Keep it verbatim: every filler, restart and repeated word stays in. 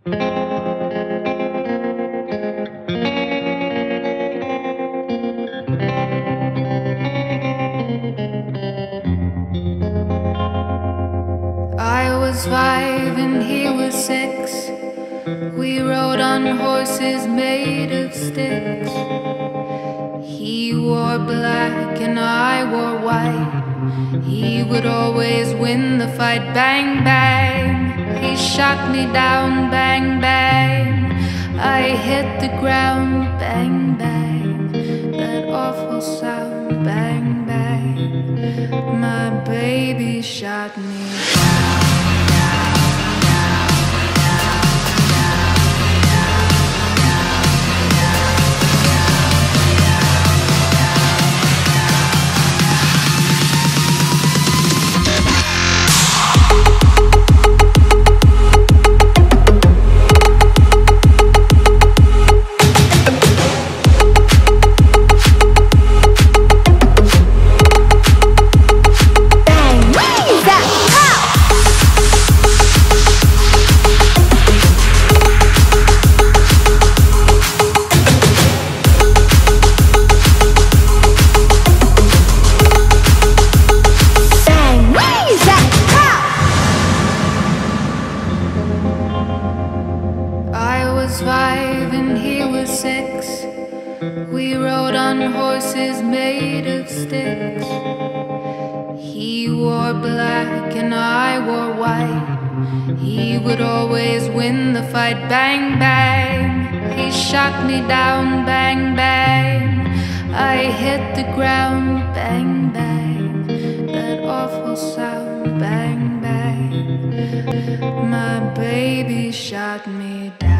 I was five and he was six. We rode on horses made of sticks. He wore black and I wore white. He would always win the fight. Bang, bang. He shot me down. Bang, bang. I hit the ground. Bang, bang. That awful sound. Bang, bang. My baby shot me down. Five and he was six. We rode on horses made of sticks. He wore black and I wore white. He would always win the fight. Bang, bang. He shot me down. Bang, bang. I hit the ground. Bang, bang. That awful sound. Bang, bang. My baby shot me down.